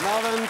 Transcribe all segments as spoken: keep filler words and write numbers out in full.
Guten Abend.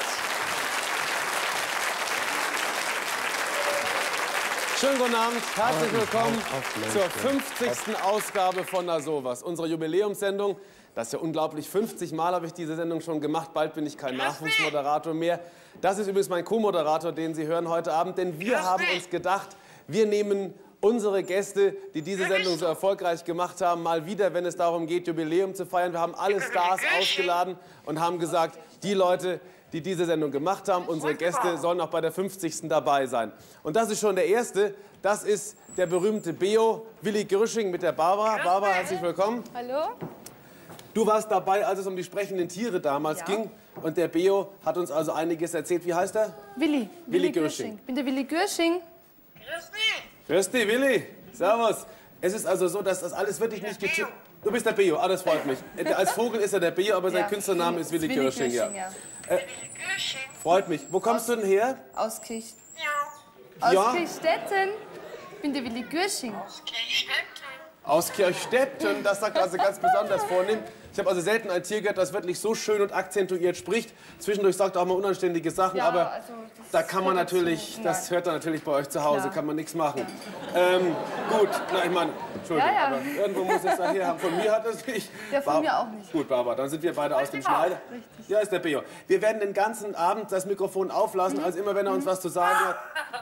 Schönen guten Abend, herzlich willkommen zur fünfzigsten Ausgabe von Na sowas, unserer Jubiläumssendung. Das ist ja unglaublich, fünfzig Mal habe ich diese Sendung schon gemacht, bald bin ich kein Nachwuchsmoderator mehr. Das ist übrigens mein Co-Moderator, den Sie hören heute Abend, denn wir haben uns gedacht, wir nehmen unsere Gäste, die diese Sendung so erfolgreich gemacht haben, mal wieder, wenn es darum geht, Jubiläum zu feiern. Wir haben alle Stars ausgeladen und haben gesagt, die Leute, die diese Sendung gemacht haben, unsere Gäste, sollen auch bei der fünfzigsten dabei sein. Und das ist schon der erste, das ist der berühmte Beo, Willi Grüsching mit der Barbara. Barbara, herzlich willkommen. Hallo. Du warst dabei, als es um die sprechenden Tiere damals ja. ging. Und der Beo hat uns also einiges erzählt. Wie heißt er? Willi. Willi Grüsching. Ich bin der Willi Grüsching. Grüß dich, Willi. Servus. Es ist also so, dass das alles wirklich nicht getippt. Du bist der Beo, ah, das freut mich. Als Vogel ist er der Beo, aber sein ja. Künstlername ist Willi Grüsching. Ja. Ja. Äh, freut mich. Wo kommst aus, du denn her? Aus Kirch... Aus ja. Kirchstetten. Ich bin der Willi Grüsching. Aus Kirchstetten. Aus Kirchstetten, das sagt also ganz besonders vornehm. Ich habe also selten ein Tier gehört, das wirklich so schön und akzentuiert spricht. Zwischendurch sagt er auch mal unanständige Sachen, ja, aber also da kann man natürlich, das hört er natürlich bei euch zu Hause, Klar. kann man nichts machen. Ja. Ähm, gut, na ich meine, Entschuldigung, ja, ja. aber irgendwo muss es daher haben. Von mir hat es nicht. Ja, von Bar mir auch nicht. Gut, Barbara, dann sind wir beide aus dem Schneider. Richtig. Ja, ist der Beo. Wir werden den ganzen Abend das Mikrofon auflassen, mhm. also immer wenn er uns was zu sagen hat.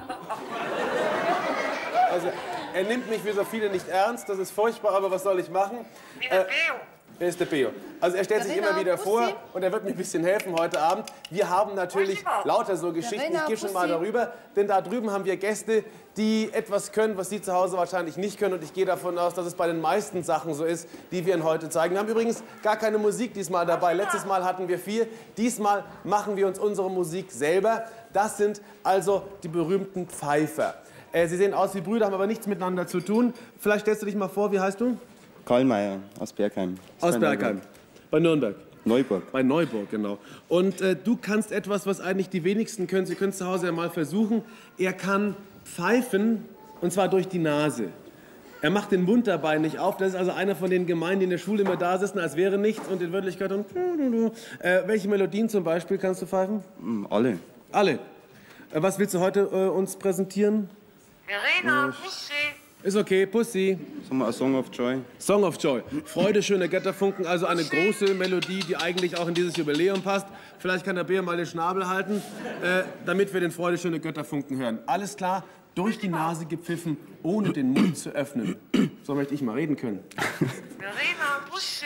Also, er nimmt mich wie so viele nicht ernst, das ist furchtbar, aber was soll ich machen? Äh, Wer ist der Beo? Also er stellt sich immer wieder vor und er wird mir ein bisschen helfen heute Abend. Wir haben natürlich lauter so Geschichten, ich gehe schon mal darüber, denn da drüben haben wir Gäste, die etwas können, was Sie zu Hause wahrscheinlich nicht können und ich gehe davon aus, dass es bei den meisten Sachen so ist, die wir Ihnen heute zeigen. Wir haben übrigens gar keine Musik diesmal dabei. Letztes Mal hatten wir vier, diesmal machen wir uns unsere Musik selber. Das sind also die berühmten Pfeifer. Äh, Sie sehen aus wie Brüder, haben aber nichts miteinander zu tun. Vielleicht stellst du dich mal vor, wie heißt du? Karl Mayer aus Bergheim. Aus Bergheim. Bei Nürnberg. Neuburg. Bei Neuburg, genau. Und äh, du kannst etwas, was eigentlich die wenigsten können. Sie können es zu Hause ja mal versuchen. Er kann pfeifen, und zwar durch die Nase. Er macht den Mund dabei nicht auf. Das ist also einer von den Gemeinen, die in der Schule immer da sitzen, als wäre nichts und in Wirklichkeit und äh, welche Melodien zum Beispiel kannst du pfeifen? Alle. Alle. Äh, was willst du heute äh, uns präsentieren? Verena, Pussy. Ist okay, Pussy. Sagen wir A Song of Joy. Song of Joy. Freude, schöne Götterfunken, also eine große Melodie, die eigentlich auch in dieses Jubiläum passt. Vielleicht kann der Bär mal den Schnabel halten, äh, damit wir den Freude, schöne Götterfunken hören. Alles klar, durch die Nase gepfiffen, ohne den Mund zu öffnen. So möchte ich mal reden können. Verena, Pussy.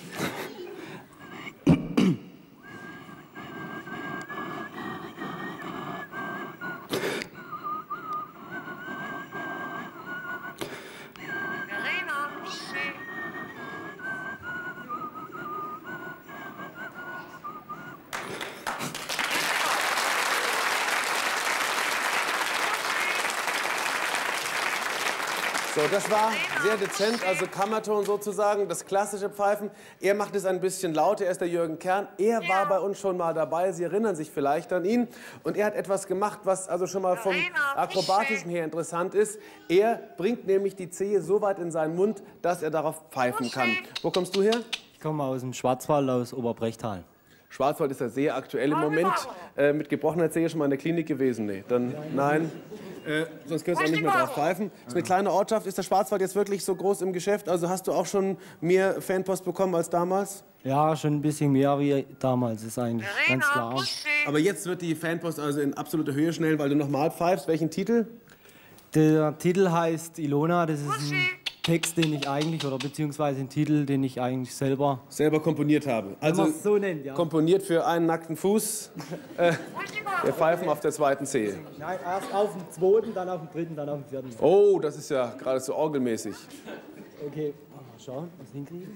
So, das war sehr dezent, also Kammerton sozusagen, das klassische Pfeifen. Er macht es ein bisschen lauter, er ist der Jürgen Kern. Er war bei uns schon mal dabei, Sie erinnern sich vielleicht an ihn. Und er hat etwas gemacht, was also schon mal vom Akrobatischen her interessant ist. Er bringt nämlich die Zehe so weit in seinen Mund, dass er darauf pfeifen kann. Wo kommst du her? Ich komme aus dem Schwarzwald, aus Oberbrechtal. Schwarzwald ist ja sehr aktuell im Moment. Äh, mit gebrochener Zehe schon mal in der Klinik gewesen? Nee, dann nein. Äh, sonst könntest du auch nicht mehr drauf pfeifen. Das ist eine kleine Ortschaft. Ist der Schwarzwald jetzt wirklich so groß im Geschäft? Also hast du auch schon mehr Fanpost bekommen als damals? Ja, schon ein bisschen mehr wie damals, ist eigentlich ganz klar. Aber jetzt wird die Fanpost also in absoluter Höhe schnell, weil du nochmal pfeifst. Welchen Titel? Der Titel heißt Ilona. Das ist ein Text, den ich eigentlich, oder beziehungsweise ein Titel, den ich eigentlich selber... Selber komponiert habe. Also so nennt, ja. Komponiert für einen nackten Fuß. Äh, wir pfeifen auf der zweiten Zehe. Nein, erst auf dem zweiten, dann auf dem dritten, dann auf dem vierten. Oh, das ist ja geradezu orgelmäßig. Okay, mal schauen, was wir hinkriegen.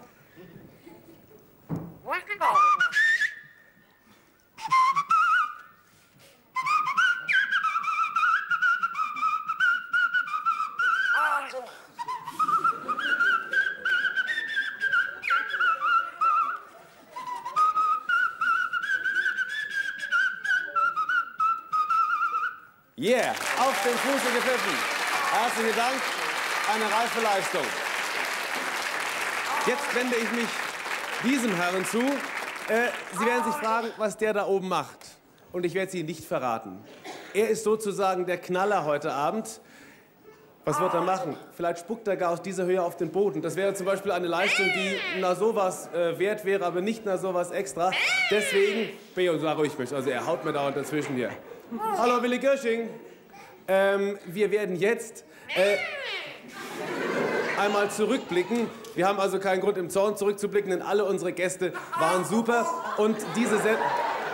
Yeah, auf den Fuß gepfiffen. Herzlichen Dank, eine reife Leistung. Jetzt wende ich mich diesem Herrn zu. Äh, Sie werden sich fragen, was der da oben macht. Und ich werde es Ihnen nicht verraten. Er ist sozusagen der Knaller heute Abend. Was wird er machen? Vielleicht spuckt er gar aus dieser Höhe auf den Boden. Das wäre zum Beispiel eine Leistung, die na sowas äh, wert wäre, aber nicht na sowas extra. Deswegen, Beo, sag ruhig, also er haut mir dauernd dazwischen hier. Hallo, Willi Görsching. Ähm, wir werden jetzt äh, einmal zurückblicken. Wir haben also keinen Grund, im Zorn zurückzublicken, denn alle unsere Gäste waren super. Und diese Sendung...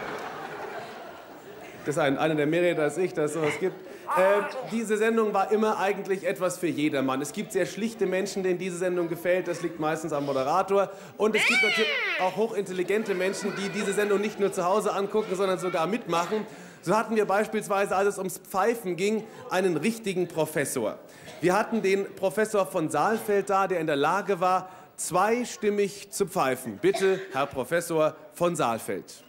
Das ist ein, einer der mehrere, als ich, dass es sowas gibt. Äh, diese Sendung war immer eigentlich etwas für jedermann. Es gibt sehr schlichte Menschen, denen diese Sendung gefällt. Das liegt meistens am Moderator. Und es gibt natürlich auch hochintelligente Menschen, die diese Sendung nicht nur zu Hause angucken, sondern sogar mitmachen. So hatten wir beispielsweise, als es ums Pfeifen ging, einen richtigen Professor. Wir hatten den Professor von Saalfeld da, der in der Lage war, zweistimmig zu pfeifen. Bitte, Herr Professor von Saalfeld.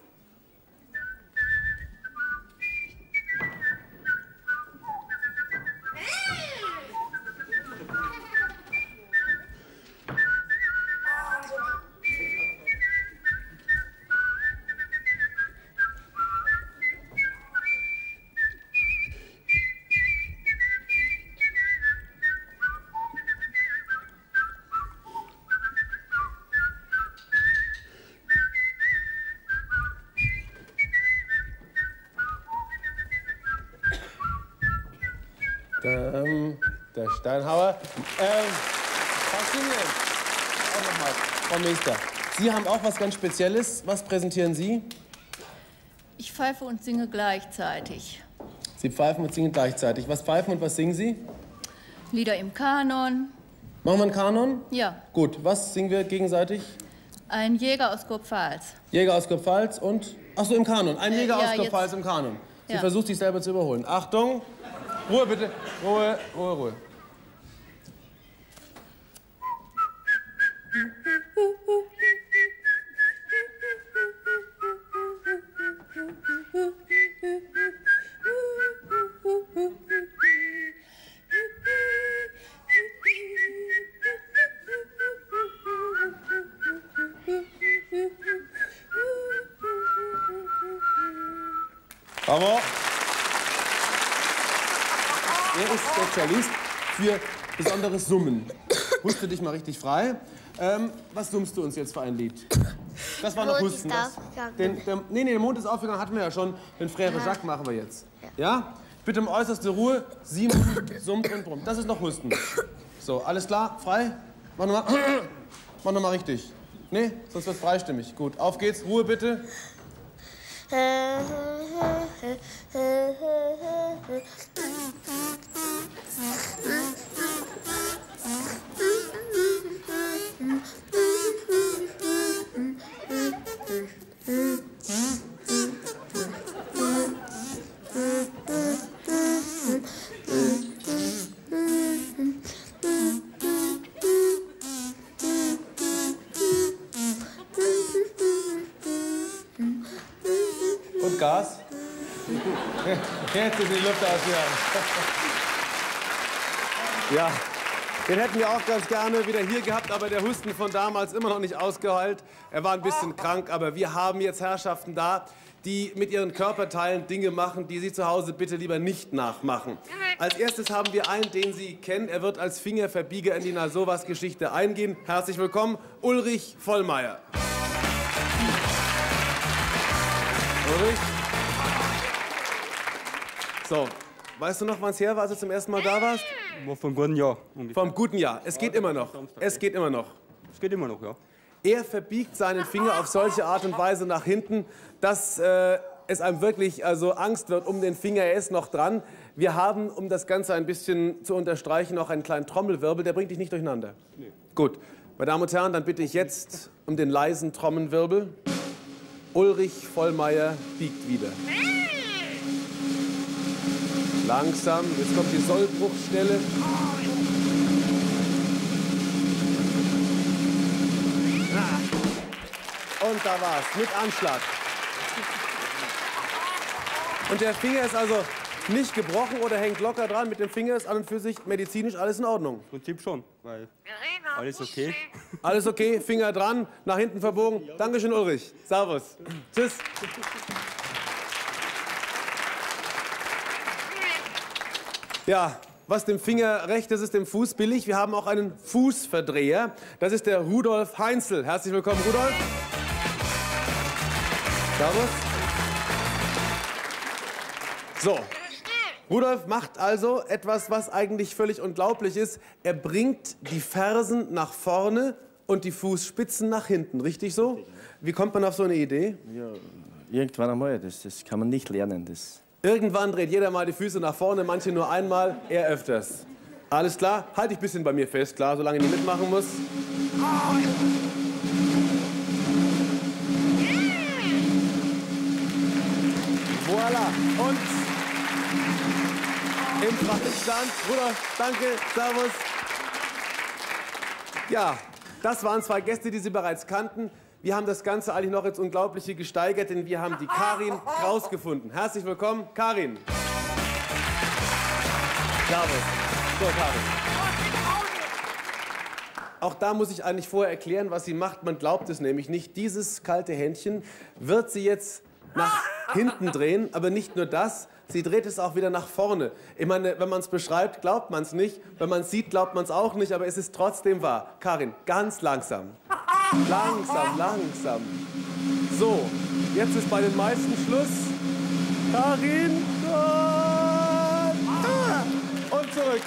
Ähm, der Steinhauer. Ähm, faszinierend. Auch nochmal, Frau Meester. Sie haben auch was ganz Spezielles. Was präsentieren Sie? Ich pfeife und singe gleichzeitig. Sie pfeifen und singen gleichzeitig. Was pfeifen und was singen Sie? Lieder im Kanon. Machen wir einen Kanon? Ja. Gut, was singen wir gegenseitig? Ein Jäger aus Kurpfalz. Jäger aus Kurpfalz und... Ach so, im Kanon. Ein Jäger Äh, ja, aus Kurpfalz jetzt. im Kanon. Sie Ja. versucht, sich selber zu überholen. Achtung! Ruhe bitte. Ruhe, Ruhe, Ruhe. Bravo. Er ist Spezialist für besonderes Summen. Huste dich mal richtig frei. Ähm, was summst du uns jetzt für ein Lied? Das war noch Mond ist Husten. Das, aufgegangen. den, der, nee, nee, der Mond ist aufgegangen, hatten wir ja schon. Den Frère Jacques machen wir jetzt. Ja? Bitte um äußerste Ruhe. Simon summt und brummt. Das ist noch Husten. So, alles klar? Frei? Mach nochmal. Mach nochmal richtig. Nee, sonst wird freistimmig. Gut, auf geht's. Ruhe bitte. Und Gas. Jetzt ist die Luft ausgegangen. Ja, den hätten wir auch ganz gerne wieder hier gehabt, aber der Husten von damals immer noch nicht ausgeheilt. Er war ein bisschen krank, aber wir haben jetzt Herrschaften da, die mit ihren Körperteilen Dinge machen, die Sie zu Hause bitte lieber nicht nachmachen. Als erstes haben wir einen, den Sie kennen. Er wird als Fingerverbieger in die Na sowas Geschichte eingehen. Herzlich willkommen, Ulrich Vollmeier. Ulrich? So, weißt du noch, wann es her war, als du zum ersten Mal da warst? War vor einem guten Jahr ungefähr. Vom guten Jahr. Es geht immer noch. Es geht immer noch. Es geht immer noch, ja. Er verbiegt seinen Finger auf solche Art und Weise nach hinten, dass äh, es einem wirklich also Angst wird um den Finger. Er ist noch dran. Wir haben, um das Ganze ein bisschen zu unterstreichen, noch einen kleinen Trommelwirbel. Der bringt dich nicht durcheinander. Nee. Gut. Meine Damen und Herren, dann bitte ich jetzt um den leisen Trommelwirbel. Ulrich Vollmeier biegt wieder. Langsam. Jetzt kommt die Sollbruchstelle. Und da war's, mit Anschlag. Und der Finger ist also nicht gebrochen oder hängt locker dran. Mit dem Finger ist an und für sich medizinisch alles in Ordnung. Im Prinzip schon, weil... Verena, Alles okay? Alles okay, Finger dran, nach hinten verbogen. Dankeschön, Ulrich. Servus. Tschüss. Ja, was dem Finger recht ist, ist dem Fuß billig. Wir haben auch einen Fußverdreher. Das ist der Rudolf Heinzel. Herzlich willkommen, Rudolf. Servus. So. Rudolf macht also etwas, was eigentlich völlig unglaublich ist. Er bringt die Fersen nach vorne und die Fußspitzen nach hinten. Richtig so? Wie kommt man auf so eine Idee? Ja, irgendwann einmal. Das, das kann man nicht lernen. Das. Irgendwann dreht jeder mal die Füße nach vorne, manche nur einmal, er öfters. Alles klar? Halt dich ein bisschen bei mir fest, klar, solange ich nicht mitmachen muss. Voila. Und im Prachtstand. Rudolf, danke, servus. Ja, das waren zwei Gäste, die Sie bereits kannten. Wir haben das Ganze eigentlich noch ins Unglaubliche gesteigert, denn wir haben die Karin Kraus gefunden. Herzlich willkommen, Karin. Servus. So, Karin. Auch da muss ich eigentlich vorher erklären, was sie macht. Man glaubt es nämlich nicht. Dieses kalte Händchen wird sie jetzt nach hinten drehen, aber nicht nur das. Sie dreht es auch wieder nach vorne. Ich meine, wenn man es beschreibt, glaubt man es nicht. Wenn man es sieht, glaubt man es auch nicht. Aber es ist trotzdem wahr. Karin, ganz langsam. Langsam, langsam. So, jetzt ist bei den meisten Schluss. Karin. Ah, und zurück.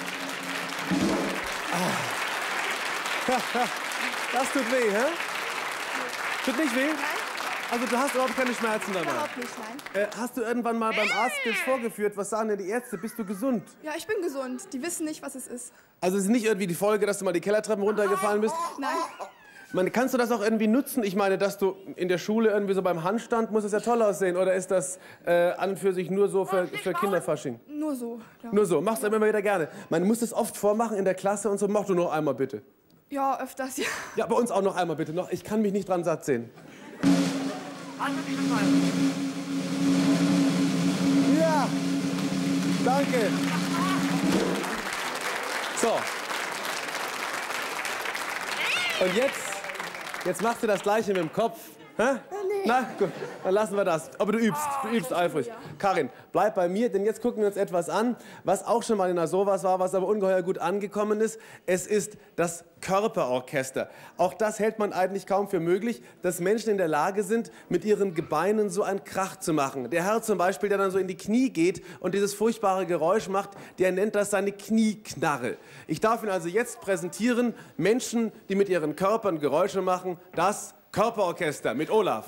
Ah. Das tut weh, hä? Tut nicht weh? Also du hast überhaupt keine Schmerzen dabei? Überhaupt nicht, nein. Äh, hast du irgendwann mal beim Arzt das vorgeführt? Was sagen denn die Ärzte? Bist du gesund? Ja, ich bin gesund. Die wissen nicht, was es ist. Also es ist nicht irgendwie die Folge, dass du mal die Kellertreppen runtergefallen bist? Nein. Man, kannst du das auch irgendwie nutzen? Ich meine, dass du in der Schule irgendwie so beim Handstand, muss es ja toll aussehen. Oder ist das äh, an und für sich nur so für, für Kinderfasching? Nur so, ja. Nur so, machst du immer wieder gerne. Man muss das oft vormachen in der Klasse und so. Mach du noch einmal bitte. Ja, öfters, ja. Ja, bei uns auch noch einmal bitte. Noch. Ich kann mich nicht dran satt sehen. Ja, danke. So. Und jetzt, jetzt machst du das Gleiche mit dem Kopf. Hä? Nee. Na, gut, dann lassen wir das. Aber du übst, du übst eifrig. Karin, bleib bei mir, denn jetzt gucken wir uns etwas an, was auch schon mal in der Sowas war, was aber ungeheuer gut angekommen ist. Es ist das Körperorchester. Auch das hält man eigentlich kaum für möglich, dass Menschen in der Lage sind, mit ihren Gebeinen so einen Krach zu machen. Der Herr zum Beispiel, der dann so in die Knie geht und dieses furchtbare Geräusch macht, der nennt das seine Knieknarre. Ich darf Ihnen also jetzt präsentieren, Menschen, die mit ihren Körpern Geräusche machen, das Körperorchester mit Olaf.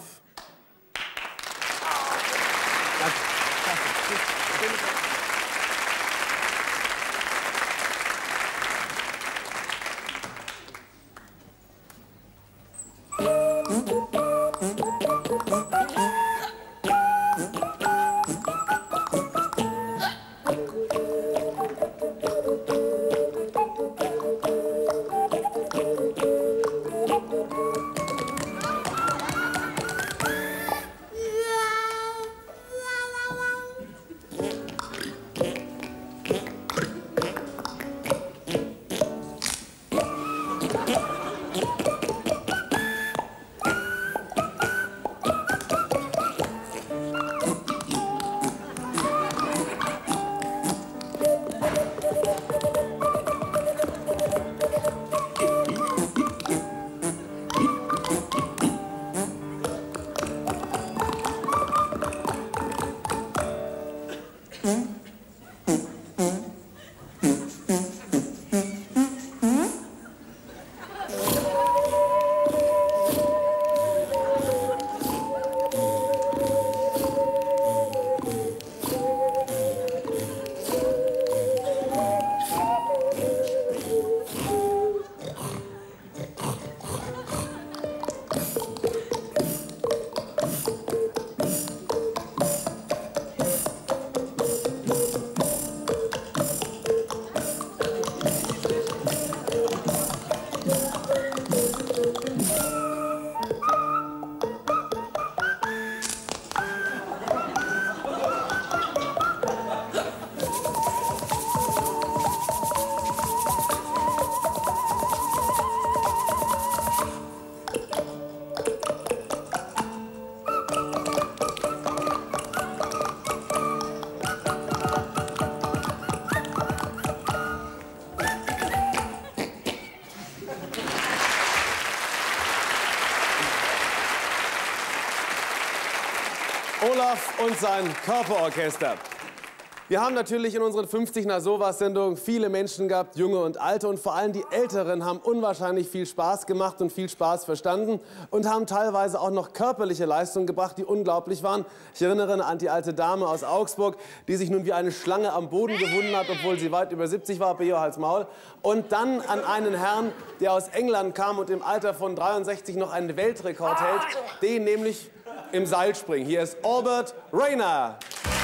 Olaf und sein Körperorchester. Wir haben natürlich in unseren fünfzig nach sowas Sendungen viele Menschen gehabt, junge und alte, und vor allem die Älteren haben unwahrscheinlich viel Spaß gemacht und viel Spaß verstanden und haben teilweise auch noch körperliche Leistungen gebracht, die unglaublich waren. Ich erinnere an die alte Dame aus Augsburg, die sich nun wie eine Schlange am Boden gewunden hat, obwohl sie weit über siebzig war, Beo Hals Maul. Und dann an einen Herrn, der aus England kam und im Alter von dreiundsechzig noch einen Weltrekord hält, den nämlich im Seilspringen. Hier ist Albert Rayner.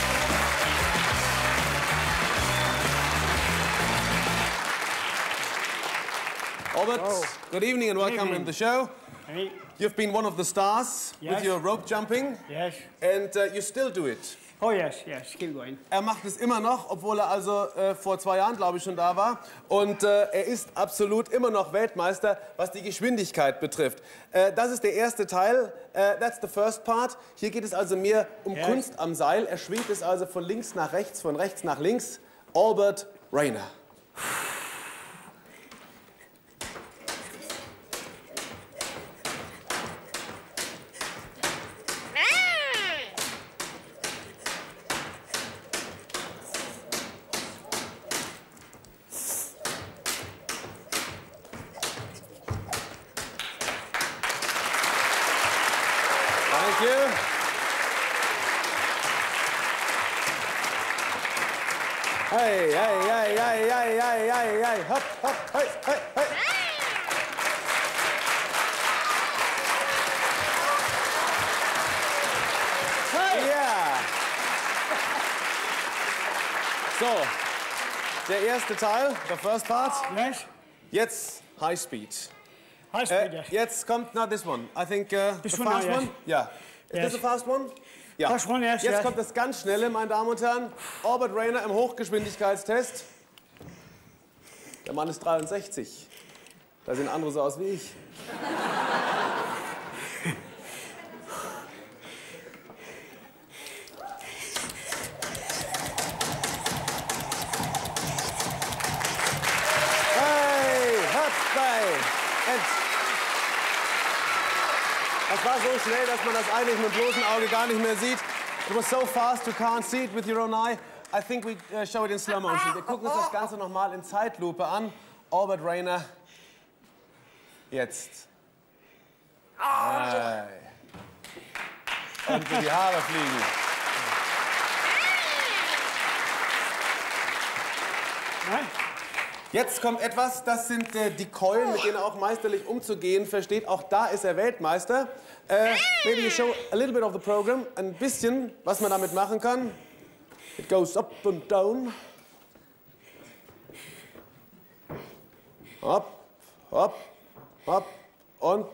Albert, oh. Good evening and welcome to the show. Hey. You've been one of the stars Yes. with your rope jumping. Yes. And uh, you still do it. Oh yes, yes, keep going. Er macht es immer noch, obwohl er also äh, vor zwei Jahren, glaube ich, schon da war. Und äh, er ist absolut immer noch Weltmeister, was die Geschwindigkeit betrifft. Äh, das ist der erste Teil. Äh, that's the first part. Hier geht es also mehr um Yes. Kunst am Seil. Er schwingt es also von links nach rechts, von rechts nach links. Albert Rayner. Thank you. Hey, hey, hey, hey, hey, hey, hey, hey, hopp, hopp, hey, hey, hey. Hey. Ja. So, der erste Teil, the first part. Yes. Jetzt High Speed. High Äh, speed, yes. jetzt kommt, not this one. I think uh, This the one fast now, yes. one. Ja. Is Yes. this a fast one? Ja. Fast one, yes, Jetzt yes. kommt das ganz schnelle, meine Damen und Herren. Albert Rayner im Hochgeschwindigkeitstest. Der Mann ist dreiundsechzig. Da sehen andere so aus wie ich. Hey, hopp, hey. Und das war so schnell, dass man das eigentlich mit dem bloßen Auge gar nicht mehr sieht. It was so fast, you can't see it with your own eye. I think we uh, show it in slow motion. Wir gucken uns das Ganze nochmal in Zeitlupe an. Albert Rayner. Jetzt. Hey. Und die Haare fliegen. Jetzt kommt etwas, das sind äh, die Keulen, mit denen er auch meisterlich umzugehen versteht. Auch da ist er Weltmeister. Äh, maybe you show a little bit of the program. Ein bisschen, was man damit machen kann. It goes up and down. Hopp, hopp, hopp und...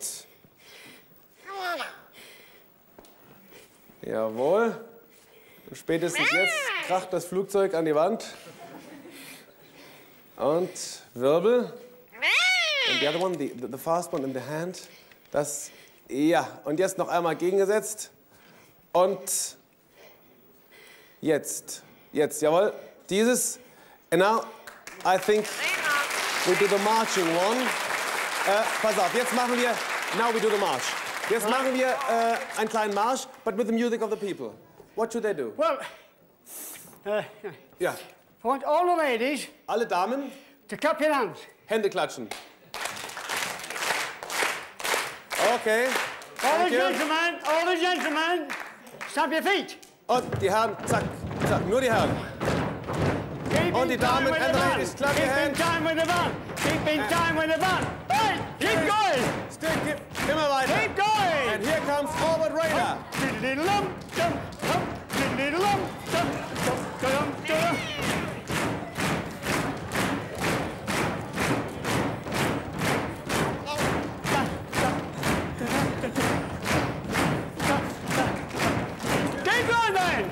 Jawohl. Und spätestens jetzt kracht das Flugzeug an die Wand. Und Wirbel. Und the other one, the, the fast one in the hand. Das, ja. Und jetzt noch einmal gegengesetzt. Und jetzt. Jetzt, jawohl. Dieses. And now, I think we do the marching one. Äh, pass auf, jetzt machen wir, now we do the march. Jetzt machen wir äh, einen kleinen Marsch, but with the music of the people. What should they do? Well, uh, Ja. I want all the ladies Alle Damen, to clap your hands. Hände klatschen. Okay. All Thank the you. gentlemen, all the gentlemen, stamp your feet. Und die Herren, zack, zack, nur die Herren. Keep Und in die time Damen with and the the band. ladies, clap your Keep in hands. time with the band. Keep in time with the band. Hey, keep going. Still, keep, immer weiter. Keep going. And here comes Albert Rayner. Diddly-dum, dum, dum, diddly-dum, dum, dum, dum, dum. Keep going then.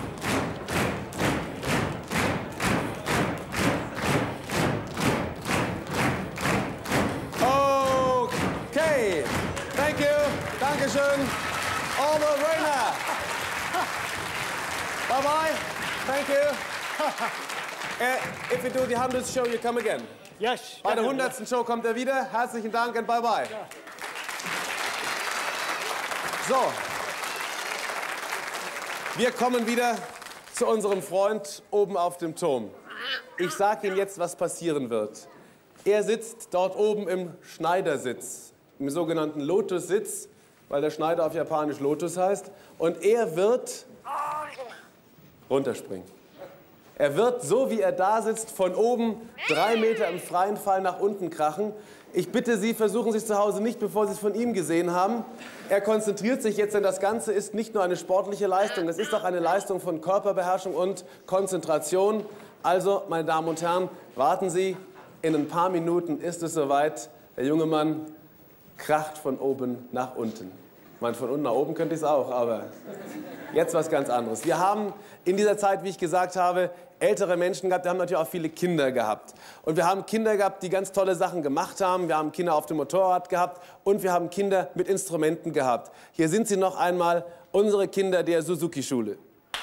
Okay. Thank you. Dankeschön. Albert Rayner. Bye-bye. Thank you. Uh, if we do the hundredth show, you come again. Yes. Bei der definitely. hundertsten Show kommt er wieder. Herzlichen Dank und bye-bye. So. Wir kommen wieder zu unserem Freund oben auf dem Turm. Ich sage Ihnen jetzt, was passieren wird. Er sitzt dort oben im Schneidersitz, im sogenannten Lotussitz, weil der Schneider auf Japanisch Lotus heißt. Und er wird runterspringen. Er wird, so wie er da sitzt, von oben drei Meter im freien Fall nach unten krachen. Ich bitte Sie, versuchen Sie es zu Hause nicht, bevor Sie es von ihm gesehen haben. Er konzentriert sich jetzt, denn das Ganze ist nicht nur eine sportliche Leistung, es ist auch eine Leistung von Körperbeherrschung und Konzentration. Also, meine Damen und Herren, warten Sie, in ein paar Minuten ist es soweit. Der junge Mann kracht von oben nach unten. Ich meine, von unten nach oben könnte ich es auch, aber jetzt was ganz anderes. Wir haben in dieser Zeit, wie ich gesagt habe, ältere Menschen gehabt, wir haben natürlich auch viele Kinder gehabt. Und wir haben Kinder gehabt, die ganz tolle Sachen gemacht haben. Wir haben Kinder auf dem Motorrad gehabt und wir haben Kinder mit Instrumenten gehabt. Hier sind sie noch einmal, unsere Kinder der Suzuki-Schule.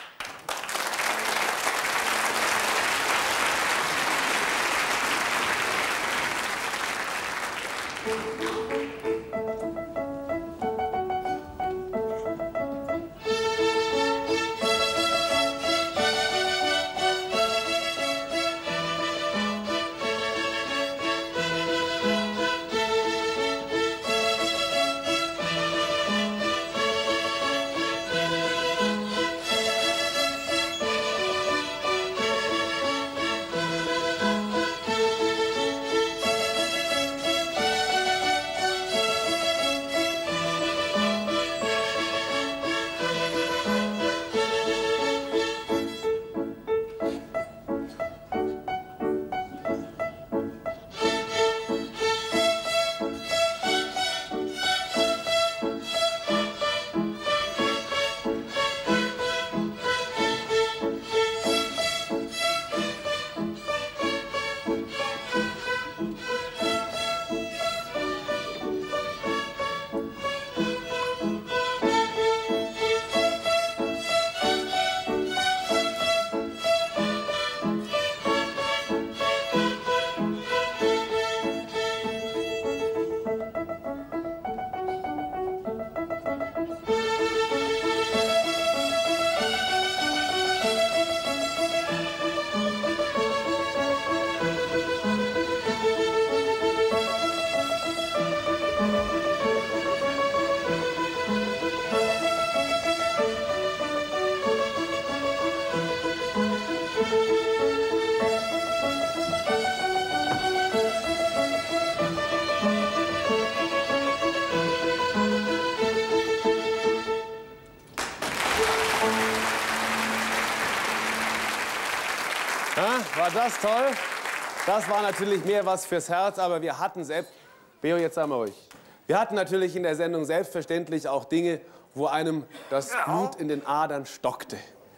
War das toll? Das war natürlich mehr was fürs Herz, aber wir hatten selbst... Beo, jetzt sagen wir ruhig. Wir hatten natürlich in der Sendung selbstverständlich auch Dinge, wo einem das Blut in den Adern stockte.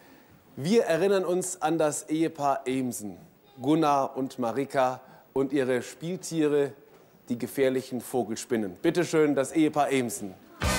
Wir erinnern uns an das Ehepaar Emsen, Gunnar und Marika und ihre Spieltiere, die gefährlichen Vogelspinnen. Bitte schön, das Ehepaar Emsen.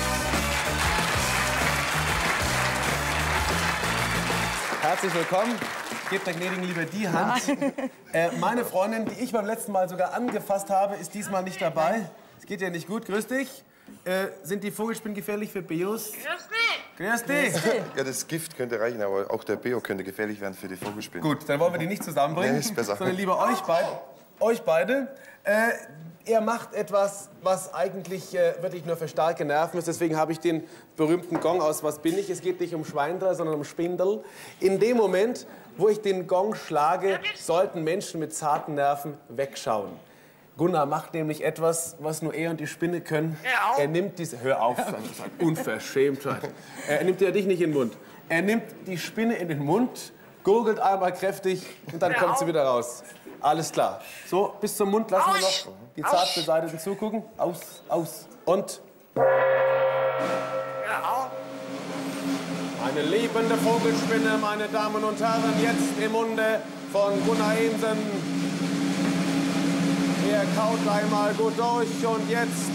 Herzlich willkommen. Ich gebe der Gnädigen lieber die Hand. Äh, meine Freundin, die ich beim letzten Mal sogar angefasst habe, ist diesmal nicht dabei. Es geht ja nicht gut. Grüß dich. Äh, sind die Vogelspinnen gefährlich für Beos? Grüß dich. Grüß dich. Ja, das Gift könnte reichen, aber auch der Beo könnte gefährlich werden für die Vogelspinnen. Gut, dann wollen wir die nicht zusammenbringen, nee, ist besser. sondern lieber euch beide. Euch beide. Äh, er macht etwas, was eigentlich äh, wirklich nur für starke Nerven ist. Deswegen habe ich den berühmten Gong aus Was bin ich? Es geht nicht um Schweindler, sondern um Spindel. In dem Moment, wo ich den Gong schlage, sollten Menschen mit zarten Nerven wegschauen. Gunnar macht nämlich etwas, was nur er und die Spinne können. Er nimmt diese... Hör auf, das ist eine Unverschämtheit. Er nimmt ja dich nicht in den Mund. Er nimmt die Spinne in den Mund, gurgelt einmal kräftig und dann kommt sie wieder raus. Alles klar. So, bis zum Mund lassen wir noch die zart beseiteten zugucken. Aus, aus und... Eine lebende Vogelspinne, meine Damen und Herren, jetzt im Munde von Gunnar Emsen. Er kaut einmal gut durch und jetzt...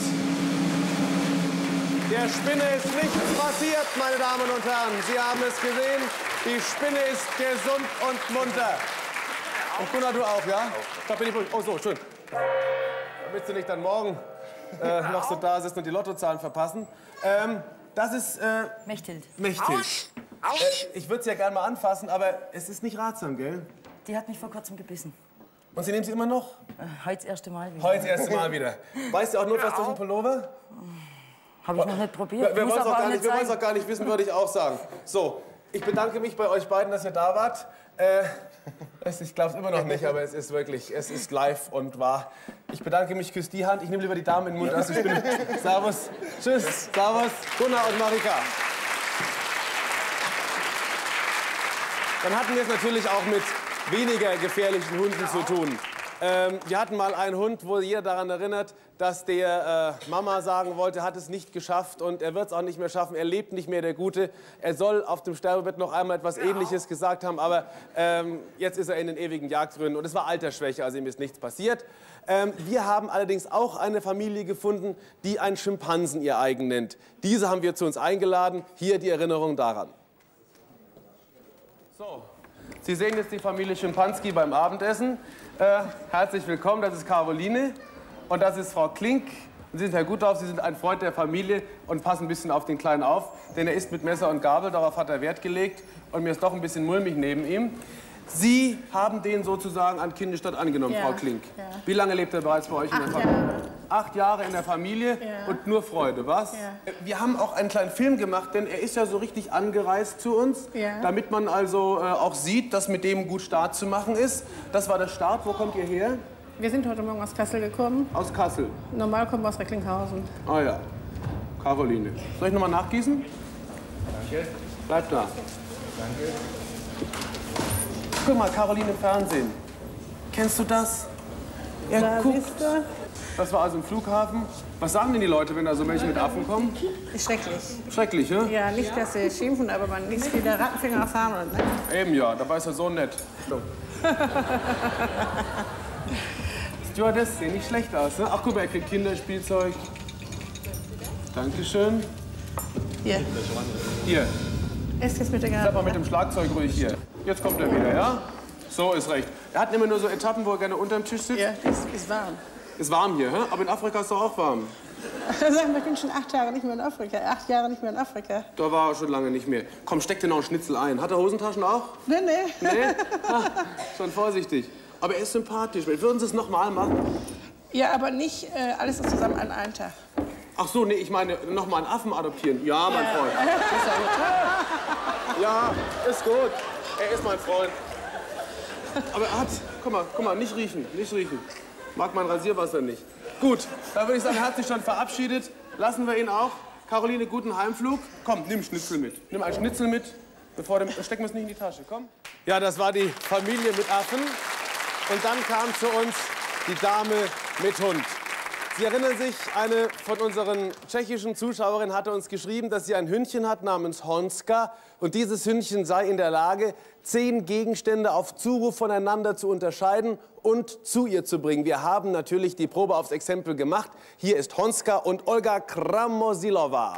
Der Spinne ist nichts passiert, meine Damen und Herren. Sie haben es gesehen, die Spinne ist gesund und munter. Und Gunnar, du auch, ja? Da bin ich ruhig. Oh so, schön. Damit du nicht dann morgen äh, noch so da sitzen und die Lottozahlen verpassen. Ähm, das ist... Äh, Mechthild. Mechthild. Äh, ich würde sie ja gerne mal anfassen, aber es ist nicht ratsam, gell? Die hat mich vor kurzem gebissen. Und Sie nehmen sie immer noch? Äh, heute das erste Mal wieder. Heute das erste Mal wieder. Weißt du auch notfalls durch den Pullover? Habe ich noch nicht probiert. Wir, wir Muss wollen es aber auch, auch gar nicht nicht- wir wollen's sein. auch gar nicht wissen, würde ich auch sagen. So, ich bedanke mich bei euch beiden, dass ihr da wart. Äh, es, ich glaube es immer noch nicht, aber es ist wirklich, es ist live und wahr. Ich bedanke mich, küsse die Hand. Ich nehme lieber die Dame in den Mund. Also ich bin, servus, tschüss, servus, Gunnar und Marika. Dann hatten wir es natürlich auch mit weniger gefährlichen Hunden zu tun. Ähm, wir hatten mal einen Hund, wo jeder daran erinnert, dass der äh, Mama sagen wollte, hat es nicht geschafft und er wird es auch nicht mehr schaffen. Er lebt nicht mehr, der Gute. Er soll auf dem Sterbebett noch einmal etwas Ähnliches gesagt haben, aber ähm, jetzt ist er in den ewigen Jagdgründen und es war Altersschwäche, also ihm ist nichts passiert. Ähm, wir haben allerdings auch eine Familie gefunden, die einen Schimpansen ihr eigen nennt. Diese haben wir zu uns eingeladen. Hier die Erinnerung daran. So, Sie sehen jetzt die Familie Schimpanski beim Abendessen. Äh, herzlich willkommen, das ist Caroline und das ist Frau Klink. Und Sie sind Herr Gutdorf, Sie sind ein Freund der Familie und passen ein bisschen auf den Kleinen auf, denn er isst mit Messer und Gabel, darauf hat er Wert gelegt und mir ist doch ein bisschen mulmig neben ihm. Sie haben den sozusagen an Kindesstatt angenommen, Ja, Frau Klink. ja. Wie lange lebt er bereits bei euch in der Acht Familie? Jahre. Acht Jahre in der Familie Ja. und nur Freude, was? Ja. Wir haben auch einen kleinen Film gemacht, denn er ist ja so richtig angereist zu uns, Ja. damit man also äh, auch sieht, dass mit dem gut Start zu machen ist. Das war der Start. Wo kommt ihr her? Wir sind heute Morgen aus Kassel gekommen. Aus Kassel. Normal kommen wir aus Recklinghausen. Ah ja, Caroline. Soll ich noch mal nachgießen? Danke. Bleib da. Danke. Guck mal, Caroline im Fernsehen. Kennst du das? Ja, Da guck. siehst du. Das war also im Flughafen. Was sagen denn die Leute, wenn da so welche mit Affen kommen? Ist schrecklich. Schrecklich, ja? Ja, nicht, dass sie schimpfen, aber man liest wieder Rattenfinger aus Hameln. Ne? Eben ja, dabei ist er so nett. So. Stewardess sehen nicht schlecht aus, ne? Ach guck mal, er kriegt Kinderspielzeug. Dankeschön. Hier, Hier, esst jetzt mit der bleib mal Gabel. mit dem Schlagzeug ruhig hier. Jetzt kommt er wieder, ja? So ist recht. Er hat immer nur so Etappen, wo er gerne unterm Tisch sitzt. Ja, ist, ist warm. Ist warm hier, hä? Aber in Afrika ist doch auch warm. Sag mal, ich bin schon acht Jahre nicht mehr in Afrika. Acht Jahre nicht mehr in Afrika. Da war er schon lange nicht mehr. Komm, steck dir noch einen Schnitzel ein. Hat er Hosentaschen auch? Nee, nee. Nee? Ah, schon vorsichtig. Aber er ist sympathisch. Würden Sie es noch mal machen? Ja, aber nicht äh, alles zusammen an einem Tag. Ach so, nee, ich meine, noch mal einen Affen adoptieren. Ja, mein Freund. Ja, ist gut. Er ist mein Freund. Aber er hat, guck mal, guck mal, nicht riechen, nicht riechen. Mag mein Rasierwasser nicht. Gut, da würde ich sagen, er hat sich schon verabschiedet. Lassen wir ihn auch. Caroline, guten Heimflug. Komm, nimm Schnitzel mit. Nimm ein Schnitzel mit, bevor dem, stecken wir es nicht in die Tasche. Komm. Ja, das war die Familie mit Affen. Und dann kam zu uns die Dame mit Hund. Sie erinnern sich, eine von unseren tschechischen Zuschauerinnen hatte uns geschrieben, dass sie ein Hündchen hat namens Honska. Und dieses Hündchen sei in der Lage, zehn Gegenstände auf Zuruf voneinander zu unterscheiden und zu ihr zu bringen. Wir haben natürlich die Probe aufs Exempel gemacht. Hier ist Honska und Olga Kramosilova.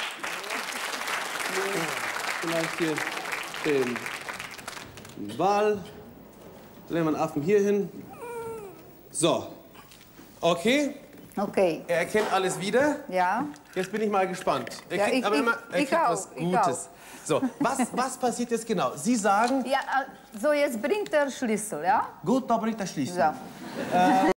Vielleicht hier den Wal. Legen wir den Affen hier hin. So. Okay. Okay. Er erkennt alles wieder. Ja. Jetzt bin ich mal gespannt. Er Ja, kriegt ich- aber ich- immer er ich kriegt auch, was ich Gutes. So, was, was passiert jetzt genau? Sie sagen, Ja, so jetzt bringt er Schlüssel, ja? gut, da bringt er Schlüssel. So. Äh,